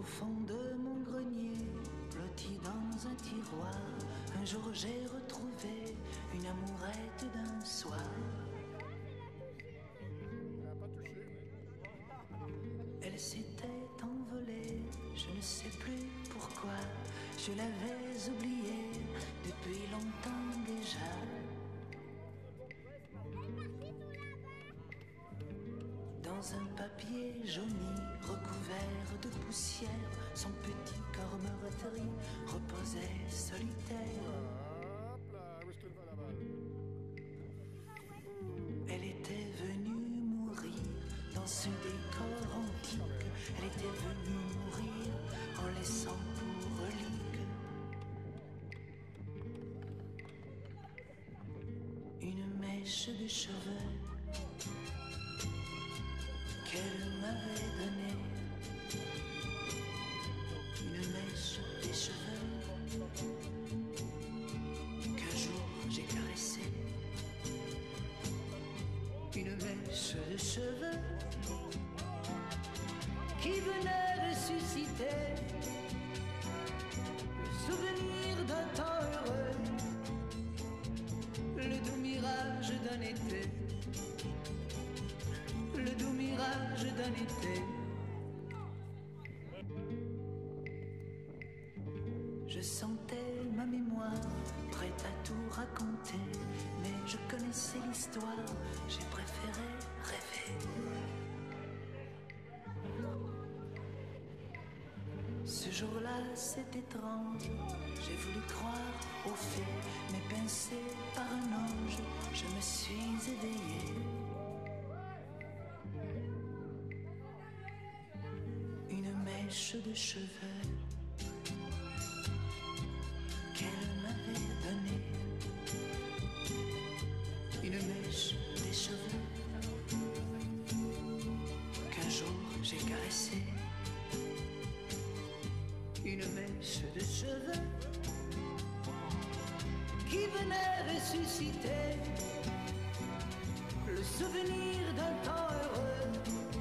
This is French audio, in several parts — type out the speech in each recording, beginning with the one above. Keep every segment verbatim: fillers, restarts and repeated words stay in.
fond de mon grenier, blotti dans un tiroir, un jour j'ai retrouvé une amourette d'un soir. Elle s'était envolée, je ne sais plus pourquoi, je l'avais oubliée depuis longtemps déjà. Dans un papier jauni, recouvert de poussière, son petit corps meurtri reposait solitaire. Elle était venue mourir dans ce décor antique. Elle était venue mourir en laissant pour relique une mèche de cheveux qu'elle m'avait donnée. Une mèche des cheveux qu'un jour j'ai caressée. Une mèche de cheveux qui venait ressusciter le souvenir d'un temps heureux, le doux mirage d'un été, le doux mirage d'un été. Je sentais ma mémoire prête à tout raconter, mais je connaissais l'histoire, j'ai préféré rêver. Ce jour-là, c'est étrange, j'ai voulu croire aux fées, mais pincé par un ange, je me suis éveillé. Une mèche de cheveux qu'elle m'avait donnée, une mèche des cheveux qu'un jour j'ai caressée. Une mèche de cheveux qui venait ressusciter le souvenir d'un temps heureux,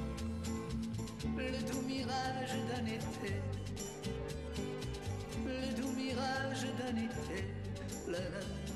le doux mirage d'un été, le doux mirage d'un été. La, la.